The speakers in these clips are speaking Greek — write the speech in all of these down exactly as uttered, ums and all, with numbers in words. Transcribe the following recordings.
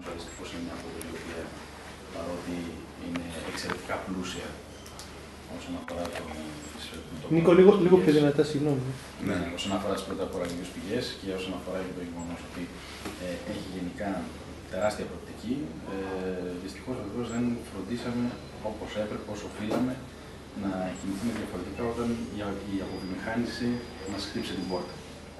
Μάνουσα δυστυχώς είναι μια πόλη η οποία, παρότι είναι εξαιρετικά πλούσια όσον αφορά το. Νίκο, λίγο, λίγο πιο δυνατά, συγγνώμη. Ναι, όσον αφορά τις πρωτοποραγγελίες πηγές και όσον αφορά και το γεγονός ότι ε, έχει γενικά τεράστια προοπτική. Ε, δυστυχώς βεβαίως δεν φροντίσαμε όπως έπρεπε, όσο οφείλαμε, να κινηθούμε διαφορετικά όταν η αποβιομηχάνηση μας χτύψε την πόρτα.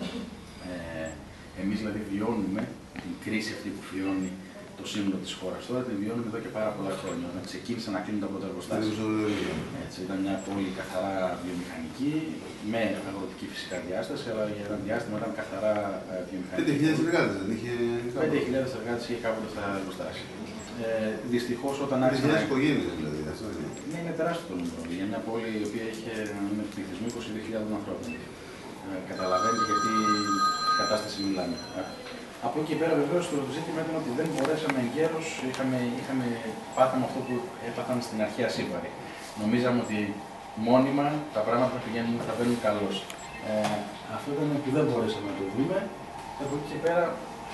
Ε, εμείς δηλαδή βιώνουμε την κρίση αυτή που βιώνει το σύνολο της χώρας τώρα, την βιώνουμε εδώ και πάρα πολλά χρόνια. Όταν ξεκίνησαν να κλείνουν τα πρώτα εργοστάσια. Έτσι, ήταν μια πόλη καθαρά βιομηχανική, με αγροτική φυσικά διάσταση, αλλά για ένα διάστημα ήταν καθαρά βιομηχανική. πέντε χιλιάδες εργάτες δεν είχε. πέντε χιλιάδες εργάτες είχε κάποτε στα εργοστάσια. Ε, δυστυχώς όταν άρχισαν. πέντε χιλιάδες οικογένειες δηλαδή. Αυτό είναι. Ναι, είναι τεράστιο το νούμερο. Για μια πόλη η οποία είχε ένα πληθυσμό είκοσι δύο χιλιάδες ανθρώπων. Ε, καταλαβαίνετε γιατί κατάσταση μιλάμε. Από εκεί και πέρα, βεβαίως, το ζήτημα ήταν ότι δεν μπορέσαμε εγκαίρως, είχαμε, είχαμε πάθαμε αυτό που έπαθαν στην αρχαία Σύμπαρη. Νομίζαμε ότι μόνιμα τα πράγματα θα πηγαίνουν, θα βαίνουν καλώς. Ε, αυτό ήταν που δεν μπορέσαμε να το δούμε. Από εκεί και πέρα,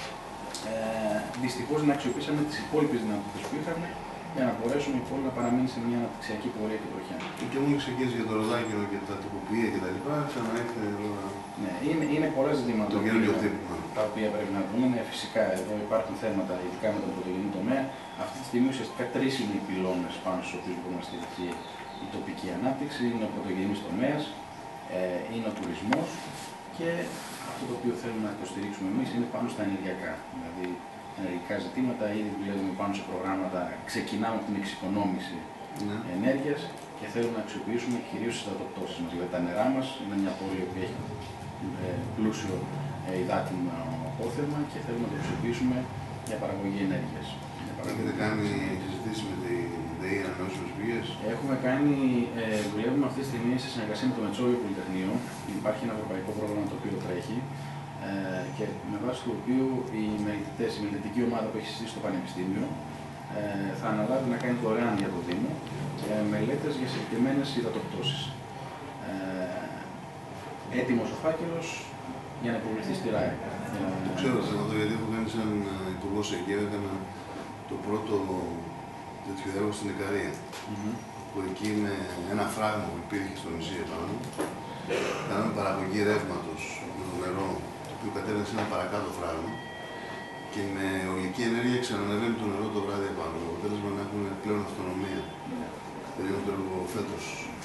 ε, δυστυχώς, να αξιοποιήσαμε τις υπόλοιπες δυνατότητες που είχαμε για να μπορέσουμε η πόλη να παραμείνει σε μια αναπτυξιακή πορεία και τροχιά. Και μόνο ξεκίνησε για το ροδάκινο και τα τυποποιία και τα λοιπά, ξαναήρθε εδώ. Ναι, είναι, είναι πολλά ζητήματα το οποία, τα οποία πρέπει να δούμε. Ναι, φυσικά εδώ υπάρχουν θέματα, ειδικά με τον πρωτογενή τομέα. Αυτή τη στιγμή ουσιαστικά τρεις είναι οι πυλώνες πάνω στους οποίους μπορεί να στηριχθεί η τοπική ανάπτυξη. Είναι ο πρωτογενής τομέας, ε, είναι ο τουρισμός και αυτό το οποίο θέλουμε να υποστηρίξουμε εμείς είναι πάνω στα ενεργειακά. Δηλαδή, ενεργειακά ζητήματα, ήδη δουλεύουμε πάνω σε προγράμματα, ξεκινάμε από την εξοικονόμηση ναι. ενέργειας και θέλουμε να αξιοποιήσουμε κυρίως τις υδατοπτώσεις μας. Δηλαδή τα νερά μας είναι μια πόλη που έχει ε, πλούσιο ε, υδάτινο απόθεμα και θέλουμε να το αξιοποιήσουμε για παραγωγή ενέργειας. Έχετε κάνει συζητήσεις με τη ΔΕΗ ανανεώσιμες πηγές? Έχουμε κάνει, ε, δουλεύουμε αυτή τη στιγμή σε συνεργασία με το Μετσόβιο Πολυτεχνείο. Υπάρχει ένα ευρωπαϊκό πρόγραμμα το οποίο τρέχει. Ε, και με βάση το οποίο οι μελετητές, η μελετητική ομάδα που έχει συστήσει στο Πανεπιστήμιο ε, θα αναλάβει να κάνει δωρεάν για το Δήμο ε, μελέτες για συγκεκριμένες υδατοπτώσεις. Ε, έτοιμος ο φάκελος για να υποβληθεί στη ΡΑΕ. Το ξέρω αυτό γιατί έχω κάνει σαν υπουργός Αιγαίου, έκανα το πρώτο τέτοιο έργο στην Ικαρία. Mm-hmm. Που εκεί με ένα φράγμα που υπήρχε στο νησί επάνω, κάναμε παραγωγή ρεύματος με το νερό, που κατέβαινε σε ένα παρακάτω φράγμα και με ολική ενέργεια ξανανεβαίνει το νερό το βράδυ επάνω. Το αποτέλεσμα να έχουν πλέον αυτονομία. Τελειώνει το έργο φέτος.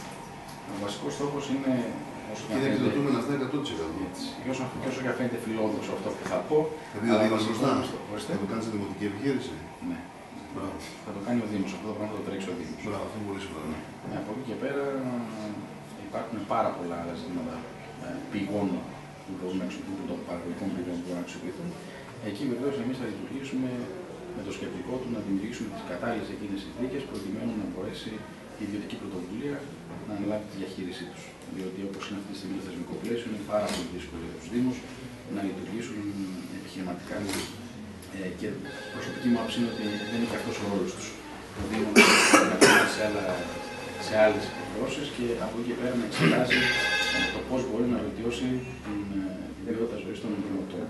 Ο βασικός στόχος είναι. Και δεν επιδοτούμενα αυτά εκατό τοις εκατό. Και όσο, όσο και φαίνεται φιλόδοξο αυτό που θα πω. Επειδή ο Δήμος μπροστά. Θα το κάνει σε δημοτική επιχείρηση. Ναι. Μπράβο. Θα το κάνει ο Δήμος. Αυτό το πράγμα θα το τρέξει ο Δήμος. Μπράβο, αυτό είναι πολύ σημαντικό. Ναι. Από εκεί και πέρα υπάρχουν πάρα πολλά άλλα ζητήματα πηγών που μπορούν να αξιοποιηθούν, των παραγωγικών πηγών που μπορούν να αξιοποιηθούν. Εκεί βεβαίως εμείς θα λειτουργήσουμε με το σκεπτικό του να δημιουργήσουμε τις κατάλληλες εκείνες συνθήκες προκειμένου να μπορέσει η ιδιωτική πρωτοβουλία να αναλάβει τη διαχείρισή τους. Διότι όπως είναι αυτή τη στιγμή το θεσμικό πλαίσιο, είναι πάρα πολύ δύσκολο για τους Δήμους να λειτουργήσουν επιχειρηματικά. Ε, και προσωπική μου άποψη είναι ότι δεν είναι και αυτός ο ρόλος τους. Το Δήμο να κάνει σε, άλλα, σε άλλες υποχρεώσεις και από εκεί και πέρα να εξετάζει το πώς μπορεί να βελτιώσει την, την ποιότητα ζωής των δημοτών.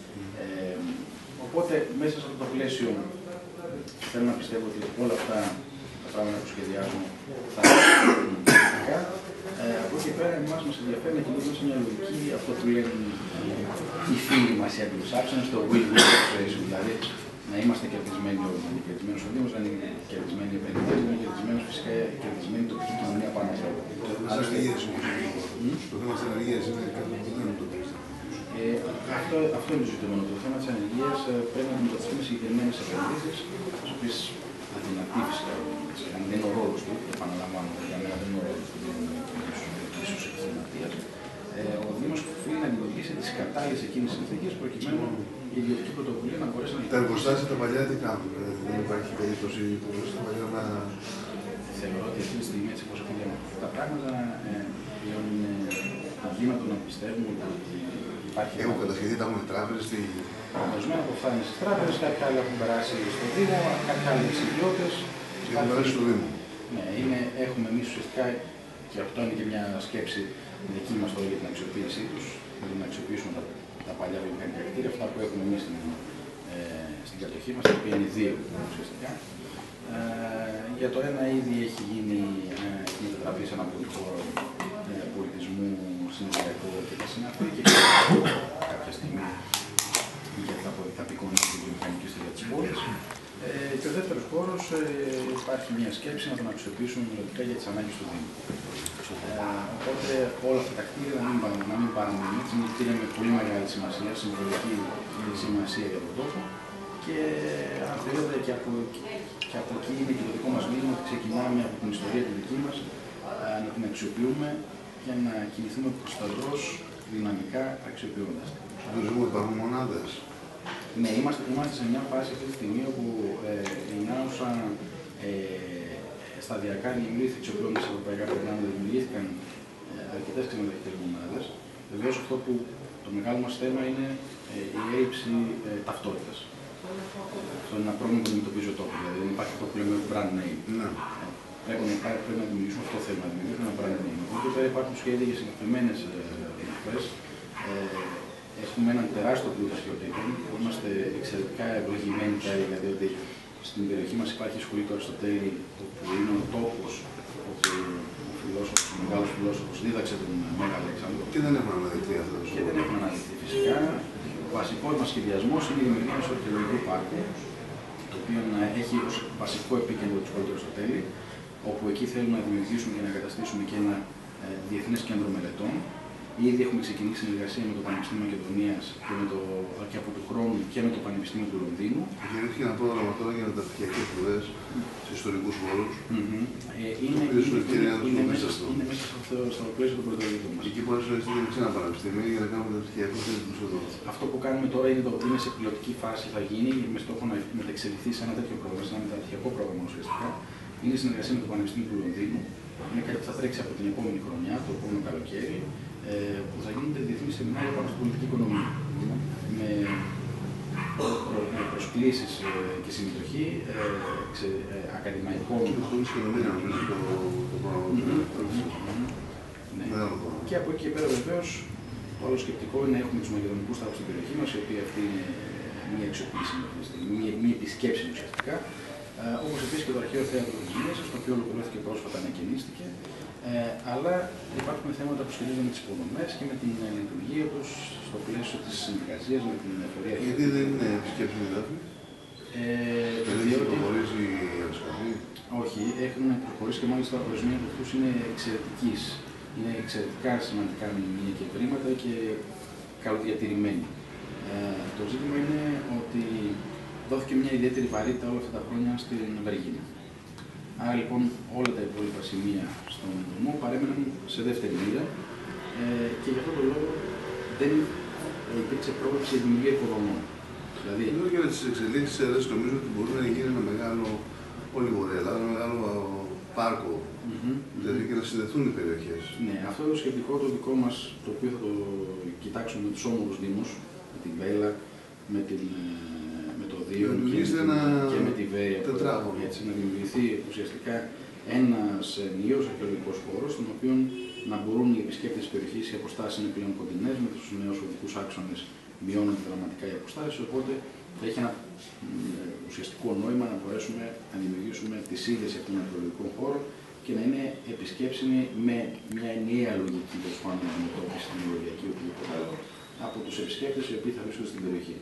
Ε, οπότε μέσα σε αυτό το πλαίσιο θέλω να πιστεύω ότι όλα αυτά τα πράγματα που σχεδιάζουμε θα είναι θετικά. Ε, από εκεί και πέρα εμάς μας ενδιαφέρει να κινηθούμε σε μια λογική, αυτό που λένε οι φίλοι μας οι Anglo-Saxons, το win-win situation, δηλαδή να είμαστε κερδισμένοι όλοι. Κερδισμένος ο Δήμος, να είναι κερδισμένοι οι επενδυτές, να είναι κερδισμένος φυσικά κερδισμένη η τοπική κοινωνία πάνω από όλα. Το θέμα της ανεργίας είναι κάτι που δεν είναι το τρέχει. Ε, αυτό, αυτό είναι το ζητούμενο. Το θέμα της ανεργίας πρέπει να αντιμετωπιστεί με συγκεκριμένες επενδύσεις, τις οποίες αδυνατεί φυσικά. Δεν είναι ο ρόλος του, επαναλαμβάνω, για μένα δεν είναι ο ρόλος του ίσως επιχειρηματίας. Ε, ο Δήμος οφείλει να δημιουργήσει τις κατάλληλες εκείνες συνθήκες προκειμένου η ιδιωτική πρωτοβουλία να μπορέσει να λειτουργήσει. Τα εργοστάσια τα παλιά τι κάνουν, δεν υπάρχει περίπτωση τα παλιά να. Θεωρώ ότι αυτή τη στιγμή, έτσι όπως έχουν διαμορφωθεί τα πράγματα, πλέον είναι αδύνατο να πιστεύουμε ότι υπάρχει. Έχουν κατασχεθεί, τα έχουν τράπεζες. Στη... Ορισμένα που φτάνει στις τράπεζες, κάποια άλλα έχουν περάσει στο Δήμο, κάποια άλλα είναι ιδιώτες. Έχουν περάσει στο Δήμο. Ναι, είναι, έχουμε εμείς ουσιαστικά, και αυτό είναι και μια σκέψη δική μας τώρα για την αξιοποίησή τους, δηλαδή να αξιοποιήσουμε τα, τα παλιά βιομηχανικά κτίρια, αυτά που έχουμε εμείς στην, ε, στην κατοχή μας, τα οποία είναι δύο ουσιαστικά. Ε, για το ένα ήδη έχει γίνει, ε, έχει μετατραπεί σε ένα πολυχώρο ε, πολιτισμού, συνδυακό και τα συναφή και κάποια στιγμή για τα απεικονίσει τη βιομηχανική ιστορία της πόλης. Ε, και ο δεύτερος χώρος ε, υπάρχει μια σκέψη να τον αξιοποιήσουμε μελλοντικά για τις ανάγκες του Δήμου. Ε, οπότε όλα αυτά τα κτίρια να μην, να μην παραμείνουν. Είναι κτίρια με πολύ μεγάλη σημασία, συμβολική σημασία για τον τόπο και αν θέλετε και από, και από εκεί είναι και το δικό μας μήνυμα ότι ξεκινάμε από την ιστορία τη δική μας ε, να την αξιοποιούμε και να κινηθούμε προς τα μπρος δυναμικά αξιοποιώντας την. Στον τουρισμό υπάρχουν μονάδες. Ναι, είμαστε, είμαστε σε μια φάση αυτή τη στιγμή όπου ε, η Νάουσα ε, σταδιακά δημιουργήθηκε, εξοπλώντας τα ευρωπαϊκά προγράμματα, δημιουργήθηκαν ε, αρκετές ξενοδοχειακές μονάδες. Βεβαίως αυτό που το μεγάλο μας θέμα είναι ε, η έλλειψη ε, ταυτότητας. Αυτό είναι ένα πρόβλημα που αντιμετωπίζει ο τόπος. Δηλαδή δεν υπάρχει αυτό που λέμε brand name. Ναι. Ε, πρέπει, να, πρέπει να δημιουργήσουμε αυτό το θέμα, να δημιουργήσουμε ένα brand name. Οπότε πέρα υπάρχουν σχέδια για συγκεκριμένες ε, ε, Έχουμε έναν τεράστιο πλούτο αρχαιοτήτων. Είμαστε εξαιρετικά ευλογημένοι πια, δηλαδή ότι στην περιοχή μας υπάρχει η σχολή του Αριστοτέλη, που είναι ο τόπος όπου ο φιλόσοφος, ο μεγάλος φιλόσοφος δίδαξε τον Μέγα Αλέξανδρο. Και δεν έχουμε αναδειχθεί αυτό το Και δεν έχουμε αναδειχθεί φυσικά. Ο βασικός μας σχεδιασμός είναι η δημιουργία ενός αρχαιολογικού πάρκου, το οποίο έχει ως βασικό επίκεντρο τη σχολή του Αριστοτέλη, όπου εκεί θέλουμε να δημιουργήσουμε και να εγκαταστήσουμε και ένα ε, διεθνές κέντρο μελετών. Ήδη έχουμε ξεκινήσει συνεργασία με το Πανεπιστήμιο Μακεδονίας και, το, και από του χρόνου και με το Πανεπιστήμιο του Λονδίνου. Γεννήθηκε ένα πρόγραμμα τώρα για μεταπτυχιακές σπουδές σε ιστορικούς χώρους. Mm-hmm. Ε, είναι, είναι, είναι, είναι, μέσα, στο, είναι μέσα στο, στο πλαίσιο του πρωτοβουλίου μας. Εκεί πολλές φορές στείλουμε σε ένα πανεπιστήμιο για να κάνουμε μεταπτυχιακούς τίτλους εδώ. Αυτό που κάνουμε τώρα είναι, το, είναι σε πιλωτική φάση, θα γίνει με στόχο να μεταξελιχθεί σε ένα τέτοιο πρόγραμμα, σε ένα μεταπτυχιακό πρόγραμμα ουσιαστικά. Είναι συνεργασία με το Πανεπιστήμιο του Λονδίνου. Είναι κάτι που θα τρέξει από την επόμενη χρονιά, το επόμενο καλοκαίρι, ε, που θα γίνονται διεθνείς σεμινάρια πάνω στην πολιτική οικονομία. Με, με προσκλήσεις ε, και συμμετοχή ε, ξε, ε, ακαδημαϊκών. Πολιτική οικονομία, νομίζω, το πρόγραμμα. Και από εκεί και πέρα, βεβαίως, το άλλο σκεπτικό είναι να έχουμε τους μακεδονικούς τάφους στην περιοχή μας, η οποία αυτή είναι μια αξιοποίηση, μια, μια επισκέψη ουσιαστικά. Uh, όπως επίσης και το αρχαίο θέατρο της Μέσης, το οποίο ολοκληρώθηκε πρόσφατα, ανακαινίστηκε. Ε, αλλά υπάρχουν θέματα που σχετίζονται με τις υποδομές και με την uh, λειτουργία τους στο πλαίσιο της συνεργασίας με την εφορία. Γιατί δεν είναι επισκέψη με Δάφνη? Ε, δεν έχει προχωρήσει η αεροσκαφή? Όχι, έχουν προχωρήσει και μάλιστα ορισμένοι από αυτούς είναι εξαιρετικής. Είναι εξαιρετικά σημαντικά μνημεία και ευρήματα και καλοδιατηρημένοι. Ε, το ζήτημα είναι ότι δόθηκε μια ιδιαίτερη βαρύτητα όλα αυτά τα χρόνια στην Βεργίνα. Άρα λοιπόν όλα τα υπόλοιπα σημεία στον νομό παρέμεναν σε δεύτερη μοίρα ε, και γι' αυτόν τον λόγο δεν υπήρξε πρόβλεψη για δημιουργία υποδομών. Δηλαδή, εδώ για τις εξελίξεις αίρες νομίζω ότι μπορεί να γίνει ένα μεγάλο, όλη η Βορεια Ελλάδα, ένα μεγάλο πάρκο, mm-hmm. δηλαδή και να συνδεθούν οι περιοχές. Ναι, αυτό το σκεπτικό το δικό μας, το οποίο θα το κοιτάξουμε με τους όμορους δήμους, με την Βέλλα, με την με το Δίο και, ένα... και με τη Βέη, έτσι, να δημιουργηθεί ουσιαστικά ένας νέος αρχαιολογικός χώρος, στον οποίο να μπορούν οι επισκέπτες της περιοχής, οι αποστάσεις είναι πλέον κοντινές, με τους νέους οδικούς άξονες μειώνονται δραματικά οι αποστάσεις, οπότε θα έχει ένα ουσιαστικό νόημα να μπορέσουμε να δημιουργήσουμε τη σύνδεση από τον αρχαιολογικό χώρο και να είναι επισκέψιμη με μια ενιαία λογική των πάντων αντιμετώπιση στην μελωδιακή οτιδήποτε άλλο από τους επισκέπτες οι οποίοι θα βρίσκονται στην περιοχή.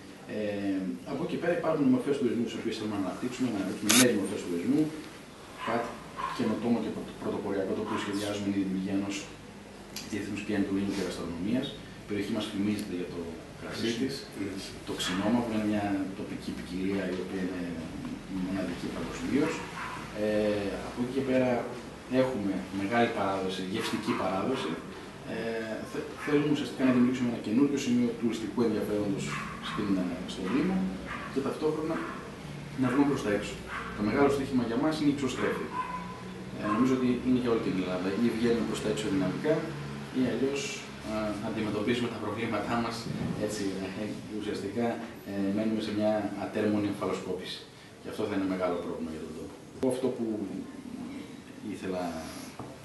Ε, από εκεί πέρα υπάρχουν μορφές τουρισμού τις οποίες θέλουμε να αναπτύξουμε, να αναπτύξουμε νέες μορφές τουρισμού, κάτι καινοτόμο και πρωτοποριακό το οποίο σχεδιάζουμε είναι η δημιουργία ενός διεθνούς πιάνου του βίνου και γαστρονομίας. Η περιοχή μας φημίζεται για το κρασί της, το ξινόμα που είναι μια τοπική ποικιλία η οποία είναι μοναδική παγκοσμίως. Ε, από εκεί και πέρα έχουμε μεγάλη παράδοση, γευστική παράδοση. Ε, θέλουμε ουσιαστικά να δημιουργήσουμε ένα καινούριο σημείο τουριστικού ενδιαφέροντος στον Δήμο και ταυτόχρονα να βγούμε προς τα έξω. Το μεγάλο στοίχημα για μας είναι η υψοστρέφεια. Ε, νομίζω ότι είναι για όλη την Ελλάδα. Ή βγαίνουμε προς τα έξω δυναμικά, ή αλλιώς ε, αντιμετωπίζουμε τα προβλήματά μας έτσι, ε, ουσιαστικά ε, μένουμε σε μια ατέρμονη εμφαλοσκόπηση. Και αυτό θα είναι μεγάλο πρόβλημα για τον τόπο. Αυτό που ήθελα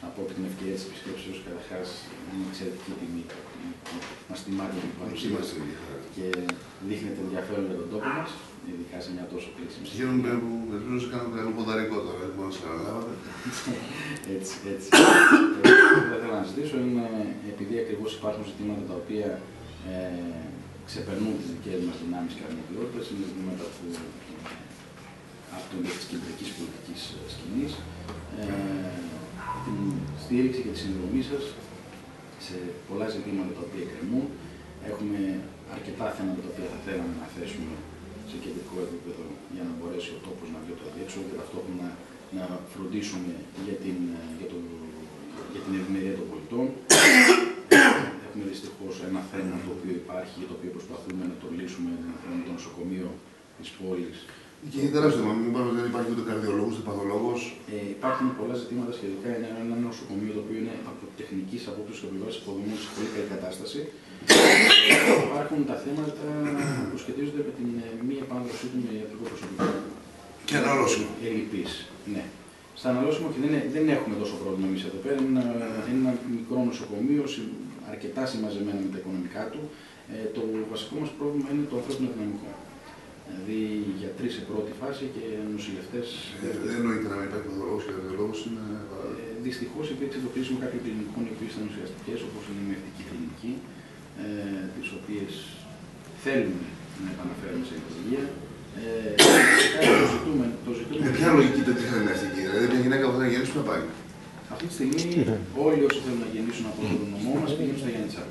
από την ευκαιρία της επισκέψεως, καταρχάς είναι εξαιρετική τιμή. Μας τιμάτε την παρουσία μας και δείχνετε ενδιαφέρον για τον τόπο μας, ειδικά σε μια τόσο κρίσιμη. Χαίρομαι που ελπίζω σε κάνω καλό ποδαρικό τώρα, δεν μπορώ να σας καταλάβατε. Έτσι, έτσι. Αυτό που θα ήθελα να ζητήσω είναι, επειδή ακριβώς υπάρχουν ζητήματα τα οποία ε, ξεπερνούν τις δικές μας δυνάμεις και αρμοδιότητες, είναι ζητήματα που άπτονται της κεντρικής πολιτικής σκηνής, ε, την στήριξη και τη συνδρομή σας σε πολλά ζητήματα τα οποία εκκρεμούν. Έχουμε αρκετά θέματα τα οποία θα θέλαμε να θέσουμε σε κεντρικό επίπεδο για να μπορέσει ο τόπος να βγει από το αδιέξοδο και ταυτόχρονα να φροντίσουμε για την, για το, για την ευημερία των πολιτών. Έχουμε δυστυχώς ένα θέμα το οποίο υπάρχει, για το οποίο προσπαθούμε να το λύσουμε, ένα θέμα το νοσοκομείο της πόλης. Και είναι τεράστιο θέμα. Μην είπαμε ότι δεν υπάρχει ούτε καρδιολόγος, ούτε παθολόγος. Ε, υπάρχουν πολλά ζητήματα σχετικά. Είναι ένα νοσοκομείο το οποίο είναι από τεχνικής απόψεως και από πλευράς υποδομών σε πολύ καλή κατάσταση. Υπάρχουν τα θέματα που σχετίζονται με την μη επάνδρωσή του με ιατρικό προσωπικό. Και αναλώσιμο. Ελλειπής. Ναι. Στα αναλώσιμο και δεν, δεν έχουμε τόσο πρόβλημα εμείς εδώ πέρα. Είναι ένα, ένα μικρό νοσοκομείο, αρκετά συμμαζεμένο με τα οικονομικά του. Ε, το βασικό μας πρόβλημα είναι το ανθρώπινο δυναμικό. Δηλαδή γιατροί σε πρώτη φάση και νοσηλευτές. Δεν εννοείται να μην υπάρχει παθολόγος και καρδιολόγος. Είναι... Ε, δυστυχώς υπήρξε το κρίσιμο κάποιων κλινικών οι οποίες ήταν ουσιαστικές, όπως είναι η μευτική κλινική, ε, τις οποίες θέλουμε να επαναφέρουμε σε λειτουργία. Ε, το ζητούμε, το ζητούμε. Με ποια λογική το τι θέλει μευτική, δηλαδή μια γυναίκα που θέλει να γεννήσει να πάει. Αυτή τη στιγμή όλοι όσοι θέλουν να γεννήσουν από τον νομό μας πηγαίνουν στα Γιάννητσά.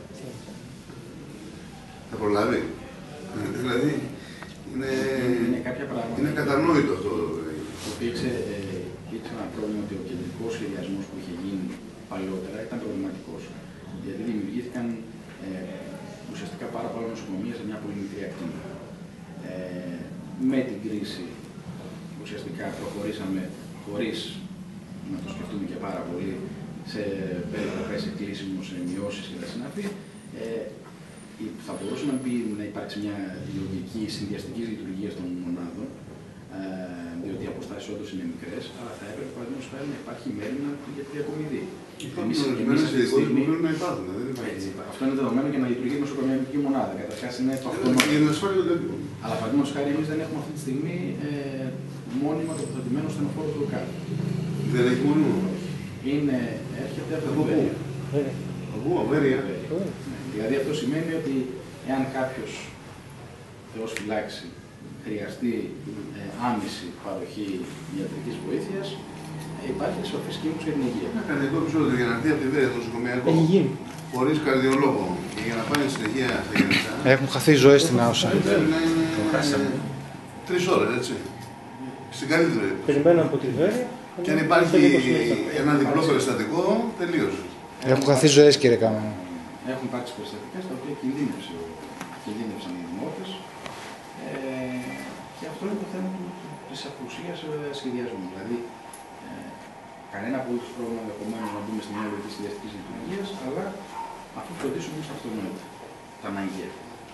Θα προλάβει. Δηλαδή. Είναι, είναι κάποια πράγματα. Είναι κατανόητο αυτό. Υπήρξε, ε, υπήρξε ένα πρόβλημα ότι ο κεντρικός σχεδιασμός που είχε γίνει παλαιότερα ήταν προβληματικός. Γιατί δημιουργήθηκαν ε, ουσιαστικά πάρα πολλά νοσοκομεία σε μια πολύ μικρή ακτίνα. Ε, με την κρίση ουσιαστικά προχωρήσαμε χωρίς να το σκεφτούμε και πάρα πολύ σε περικοπές, σε κλείσιμο, σε μειώσεις και τα συναφή. Ε, θα μπορούσε να, πει, να υπάρξει μια λογική συνδυαστική λειτουργία των μονάδων, ε, διότι οι αποστάσεις όντως είναι μικρές, αλλά θα έπρεπε παραδείγματος χάρη να υπάρχει μέρημνα για τη διακομιδή. Εμείς αυτή τη στιγμή μπορούν να υπάρχουν. Δεν υπάρχει. Αυτό είναι δεδομένο για να λειτουργεί η νοσοκομιακή μονάδα. Καταρχάς είναι το αυτονόητο. Αλλά παραδείγματος χάρη εμείς δεν έχουμε αυτή τη στιγμή ε, μόνιμα τοποθετημένο στενοφόρο του ΟΚΑΔ. Δεν έχει μόνιμο. Είναι, έρχεται από το Βέρεια. Από Βέρεια. Δηλαδή αυτό σημαίνει ότι εάν κάποιος, Θεός φυλάξει, χρειαστεί ε, άμεση παροχή ιατρικής βοήθειας, ε, υπάρχει σοφής κίνδυνος για την υγεία. Να κάνει εγώ πίσω για να έρθει από τη Βέρεια το νοσοκομιακό, χωρίς καρδιολόγο και για να πάει συνεχεία στα Γιάννητσά. Έχουν χαθεί ζωές στην Άουσα. Πρέπει να είναι τρεις ώρες, έτσι. Στην καλύτερη. Περιμένω από τη Βέρεια. Και αν υπάρχει ένα διπλό περιστατικό, τελείωσε. Έχουν χαθεί ζωές, κύριε Κάμενο. Έχουν υπάρξει περιστατικά στα οποία κινδύνευσαν οι δημότες ε, και αυτό είναι το θέμα της απουσίας σχεδιασμού. Δηλαδή, ε, κανένα απολύτως πρόβλημα ενδεχομένως να μπούμε στην μια λογική συνδυαστικής λειτουργίας, αλλά αφού φροντίσουμε στα αυτονόητα, τα αναγκαία.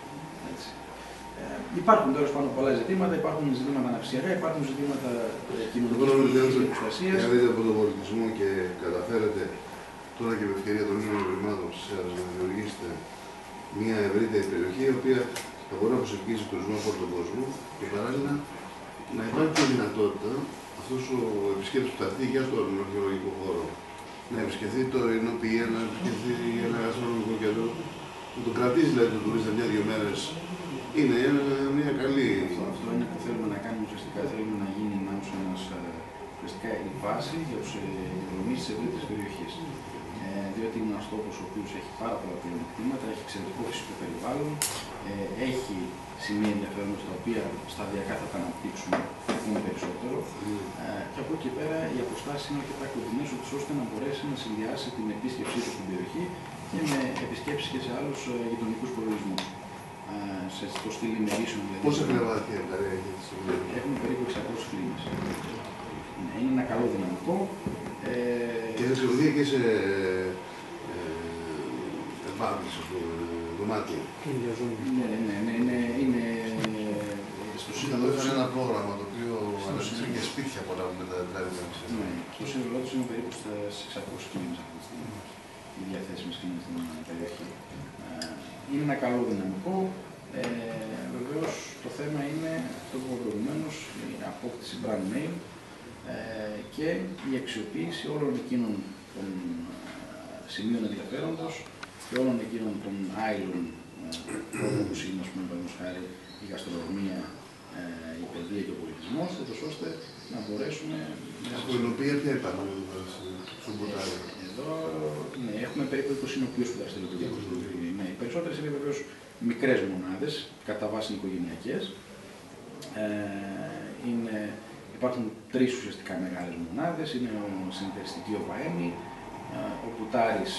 Ε, υπάρχουν τέλος πάντων πολλά ζητήματα, υπάρχουν ζητήματα αναψυχιακά, υπάρχουν ζητήματα κοινωνικής προστασίας. Αν δείτε από τον πολιτισμό και καταφέρετε τώρα και με ευκαιρία των νέων ευρημάτων της ΕΡΑΣ να δημιουργήσετε μια ευρύτερη περιοχή η οποία θα μπορεί να προσελκύσει τουρισμό από όλο τον κόσμο και παράλληλα να υπάρχει και δυνατότητα αυτός ο επισκέπτης που θα έρθει για στον αρχαιολογικό χώρο να επισκεφθεί το Ειρηνοπία, να επισκεφθεί ένα γαστρονομικό κέντρο, να το κρατήσει δηλαδή τον τουρίστα μια-δύο μέρες. Είναι μια καλή. Αυτό είναι που θέλουμε να κάνουμε ουσιαστικά. Θέλουμε να γίνει ένας ουσιαστικά η βάση για τους οικονομίες της ευρύτερης περιοχής. Ε, διότι είναι ένας τόπος ο οποίος έχει πάρα πολλά πλεονεκτήματα, έχει εξαιρετικό φυσικό περιβάλλον, ε, έχει σημεία ενδιαφέροντος τα οποία σταδιακά θα τα αναπτύξουμε ακόμη περισσότερο. Ε, και από εκεί πέρα οι αποστάσεις είναι αρκετά κοντινές, ώστε να μπορέσει να συνδυάσει την επίσκεψή του στην περιοχή και με επισκέψεις και σε άλλους γειτονικούς προορισμούς. Ε, σε το στυλ ημερήσεων. Δηλαδή, πόσα κλιμάκια έχει στη Βουλή? Έχουμε περίπου εξακόσιες κλίμες. Είναι ένα καλό δυναμικό. Ε, και θα εξελιχθεί και σε επάνδυση στο δωμάτιο. Ναι, ναι, ναι, ναι, είναι στο είχαν ένα πρόγραμμα το οποίο αναζήτησε και σπίτια πολλά που μετατράπηκαν. Ναι, το σύνολό του είναι περίπου στις εξακόσιες κλίμες αυτή τη στιγμή. Οι διαθέσιμες κλίμες στην περιοχή. Είναι ένα καλό δυναμικό. Ε, βεβαίως το θέμα είναι αυτό που είπα προηγουμένως, η απόκτηση brand name ε, και η αξιοποίηση όλων εκείνων των ε, σημείων ενδιαφέροντος και όλων εκείνων των άειλων όπως είναι, ας πούμε, παραδείγματος χάρη, η γαστρονομία, ε, η παιδεία και ο πολιτισμός, ώστε να μπορέσουμε... Από την οποία ποια υπάρχουν στον Ποτάρι? Εδώ ναι, έχουμε περίπου είκοσι νοικίους που δραστηριοποιούνται. Ναι, οι περισσότερες είναι βεβαίως μικρές μονάδες, κατά βάση οικογενειακές. Ε, είναι, υπάρχουν τρεις ουσιαστικά μεγάλες μονάδες, είναι ο συνεταιριστική ο Παέμι, ο Πουτάρης,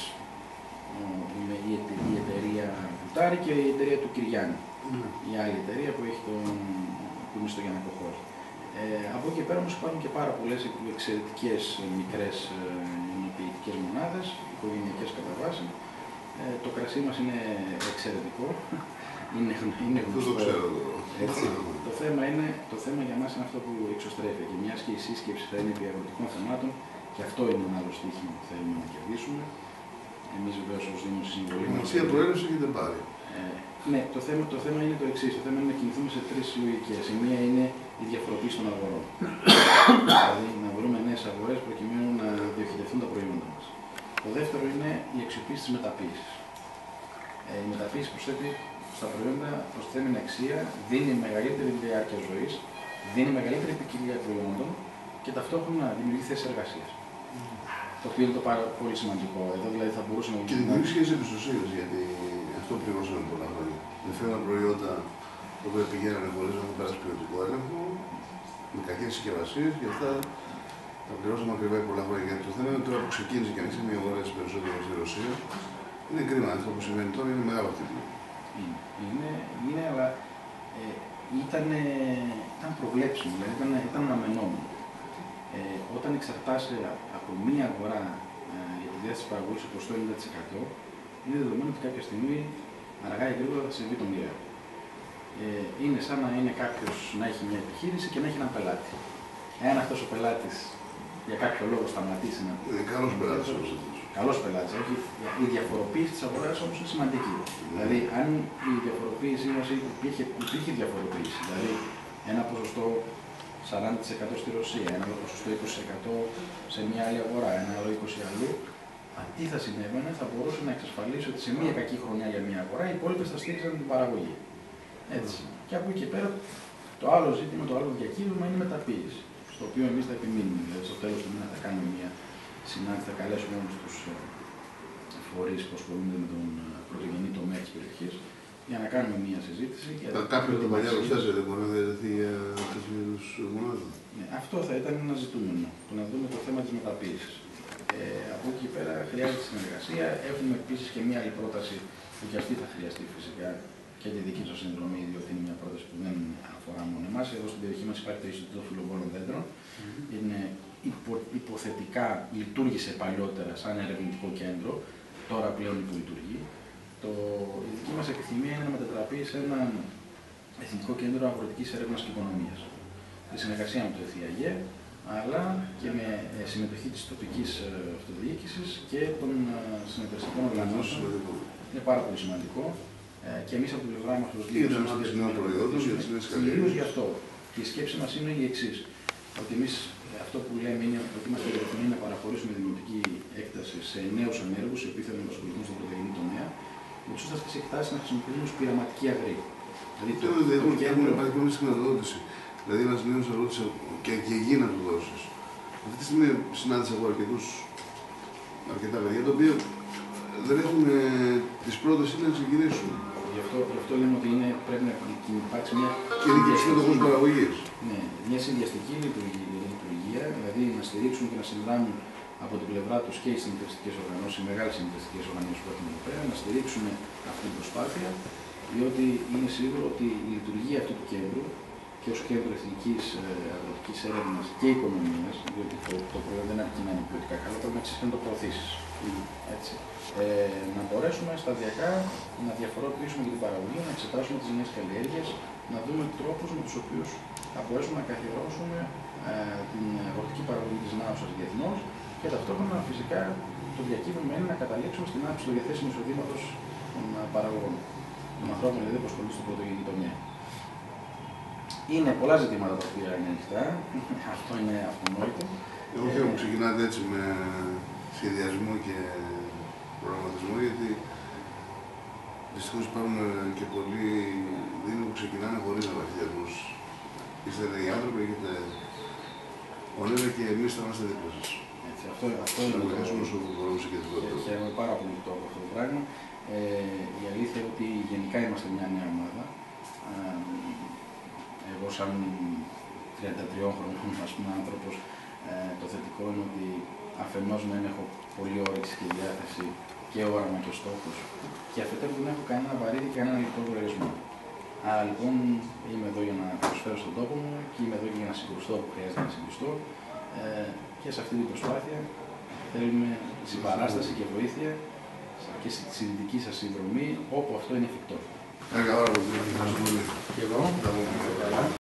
είναι η, εται, η εταιρεία Πουτάρη και η εταιρεία του Κυριάννη, mm. η άλλη εταιρεία που, έχει τον, που είναι στο Γιαννακό χώρο. Ε, από εκεί και πέρα όμως υπάρχουν και πάρα πολλές εξαιρετικές μικρές ενοποιητικές μονάδες, οικογενειακές κατά βάση. Ε, το κρασί μας είναι εξαιρετικό. Είναι, είναι γνωστό. Έτσι. Το, θέμα είναι, το θέμα για μας είναι αυτό που εξωστρέφει. Και μιας και η σύσκεψη θα είναι επί αγροτικών θεμάτων, και αυτό είναι ένα άλλο στοίχημα που θέλουμε να κερδίσουμε. Εμείς βεβαίως ως Δήμος η συμβολή μας. Ουσία προέλευση έχετε πάρει. Ε, ναι, το θέμα, το θέμα είναι το εξής. Το θέμα είναι να κινηθούμε σε τρεις λογικές. Η μία είναι η διαφοροποίηση των αγορών. Δηλαδή να βρούμε νέες αγορές προκειμένου να διοχετευτούν τα προϊόντα μας. Το δεύτερο είναι η αξιοποίηση της μεταποίησης. Ε, η μεταποίηση προσθέτει στα προϊόντα προσθέμενη αξία, δίνει μεγαλύτερη διάρκεια ζωής, δίνει μεγαλύτερη ποικιλία προϊόντων και ταυτόχρονα δημιουργεί θέσεις εργασίας. Mm. Το οποίο είναι το πάρα πολύ σημαντικό. Εδώ δηλαδή θα μπορούσαμε να. Και δημιουργεί σχέση εμπιστοσύνη, γιατί αυτό πληρώσαμε πολλά χρόνια. Με φέραν προϊόντα τα οποία πηγαίνανε χωρίς να έχουν περάσει ποιοτικό έλεγχο, με κακές συσκευασίες και αυτά τα πληρώσαμε ακριβά πολλά χρόνια. Γιατί το θέμα είναι τώρα που ξεκίνησε και ανοίξει μια αγορά περισσότερο στη Ρωσία. Είναι κρίμα. Αυτό που συμβαίνει τώρα είναι μεγάλο χτύπημα. Είναι, είναι, είναι αλλά ε, ήταν, ε, ήταν προβλέψιμο, δηλαδή ήταν, ήταν αναμενόμενο. Ε, όταν εξαρτάσαι από μία αγορά ε, για τη διάθεση παραγωγής προς το ενενήντα τοις εκατό, είναι δεδομένο ότι κάποια στιγμή αργά ή γρήγορα θα συμβεί το μοιραίο. Ε, είναι σαν να είναι κάποιος να έχει μια επιχείρηση και να έχει έναν πελάτη. Εάν αυτός ο πελάτης για κάποιο λόγο σταματήσει να. Είναι καλός πελάτης όμως. Καλός πελάτης. Όχι. Η διαφοροποίηση της αγοράς όμως είναι σημαντική. Mm. Δηλαδή, αν η διαφοροποίησή μας υπήρχε, υπήρχε διαφοροποίηση, δηλαδή ένα ποσοστό σαράντα τοις εκατό στη Ρωσία, ένα άλλο ποσοστό είκοσι τοις εκατό σε μια άλλη αγορά, ένα άλλο είκοσι τοις εκατό αλλού, τι θα συνέβαινε, θα μπορούσε να εξασφαλίσει ότι σε μια κακή χρονιά για μια αγορά οι υπόλοιπες θα στήριζαν την παραγωγή. Έτσι. Mm. Και από εκεί και πέρα, το άλλο ζήτημα, το άλλο διακύβευμα είναι η μεταποίηση. Στο οποίο εμείς θα επιμείνουμε. Δηλαδή, στο τέλος του μήνα θα κάνουμε μια συνάντηση, θα καλέσουμε όλους τους φορείς που ασχολούνται με τον πρωτογενή τομέα της περιοχής για να κάνουμε μια συζήτηση. Κάποιο από τα παλιά εργοστάσια δεν μπορεί να διαδεθεί για τέτοιου είδους μονάδες? Ναι, αυτό θα ήταν ένα ζητούμενο. Το να δούμε το θέμα της μεταποίησης. Ε, από εκεί πέρα χρειάζεται συνεργασία. Έχουμε επίσης και μια άλλη πρόταση που και αυτή θα χρειαστεί φυσικά και τη δική σας συνδρομή, διότι είναι μια πρόταση που δεν αφορά μόνο εμάς. Εδώ στην περιοχή μας υπάρχει το Ινστιτούτο Φιλομπόρων Δέντρων. Mm-hmm. Είναι υπο, υποθετικά λειτουργήσε παλιότερα σαν ερευνητικό κέντρο, τώρα πλέον υπολειτουργεί. Το, η δική μας επιθυμία είναι να μετατραπεί σε ένα εθνικό κέντρο αγροτικής έρευνας και οικονομίας. Στη συνεργασία με το ΕΘΙΑΓΕ, αλλά και με συμμετοχή της τοπικής αυτοδιοίκησης και των συνεταιριστικών οργανώσεων. Είναι πάρα πολύ σημαντικό. Και εμείς από την πλευρά μας ως Δήμος κυρίως γι' αυτό. Και η σκέψη μας είναι η εξής. Ότι εμείς αυτό που λέμε είναι ότι είμαστε διατεθειμένοι να παραχωρήσουμε δημοτική έκταση σε νέους ανέργους, οι οποίοι θέλουν να ασχοληθούν στον πρωτογενή τομέα, με ώστε αυτές τις εκτάσεις να χρησιμοποιούν ως πειραματική αγρή. Δηλαδή, το, το, έχουν, έχουν υπάρχει πολύ χρηματοδότηση. Δηλαδή, ένας νέος ερώτησε και, και εκεί να του δώσεις. Αυτή τη στιγμή συνάντησα από αρκετούς, αρκετά παιδιά, τα οποία δεν έχουν ε, τις πρώτες ύλες να ξεκινήσουν. Γι' αυτό, γι' αυτό λέμε ότι είναι, πρέπει να υπάρξει μια. Και δικαιοσύνη παραγωγής. Ναι, μια συνδυαστική λειτουργία, δηλαδή να στηρίξουν και να συνδράμουν από την πλευρά τους και οι συνεταιριστικές οργανώσεις, οι μεγάλες συνεταιριστικές οργανώσεις που έχουμε εδώ πέρα, να στηρίξουν αυτή την προσπάθεια, διότι είναι σίγουρο ότι η λειτουργία αυτού του κέντρου και ως κέντρο εθνικής αγροτικής έρευνας και οικονομίας, διότι το, το προϊόν δεν αρκεί να είναι ποιοτικά καλό, πρέπει να εξασφαλίσουν το προωθήσεις. Έτσι. Ε, να μπορέσουμε σταδιακά να διαφοροποιήσουμε την παραγωγή, να εξετάσουμε τις νέες καλλιέργειες, να δούμε τρόπους με τους οποίους θα μπορέσουμε να καθιερώσουμε ε, την αγροτική παραγωγή της Νάουσας διεθνώς και ταυτόχρονα φυσικά το διακύβευμα είναι να καταλήξουμε στην αύξηση του διαθέσιμου εισοδήματος των παραγωγών, των ανθρώπων δηλαδή που ασχολούνται στην πρωτογενή τομέα. Είναι πολλά ζητήματα τα οποία είναι ανοιχτά, αυτό είναι αυτονόητο. Εγώ θέλω που ξεκινάτε έτσι με σχεδιασμό και προγραμματισμό, γιατί δυστυχώς υπάρχουν και πολλοί δήμοι που ξεκινάνε χωρίς αναρχιασμούς. Είστε οι άνθρωποι, έχετε ονείρα και εμείς θα είμαστε δίπλα σας. Έτσι, αυτό, αυτό είναι το πρόβλημα. Χαίρομαι πάρα πολύ που το έχω αυτό το πράγμα. Ε, η αλήθεια είναι ότι γενικά είμαστε μια νέα ομάδα. Ε, εγώ σαν τριαντατριόχρονος ας πούμε, άνθρωπος, ε, το θετικό είναι ότι αφενός μεν έχω πολύ όρεξη και διάθεση και όραμα και στόχους και αφετέρου δεν έχω κανένα βαρύδι και κανένα λεπτό προορισμό. Άρα λοιπόν είμαι εδώ για να προσφέρω στον τόπο μου και είμαι εδώ και για να συγκρουστώ που χρειάζεται να συγκρουστώ. Ε, και σε αυτή την προσπάθεια θέλουμε συμπαράσταση και βοήθεια και στη δική σας συνδρομή όπου αυτό είναι εφικτό. Καλά, Και εγώ.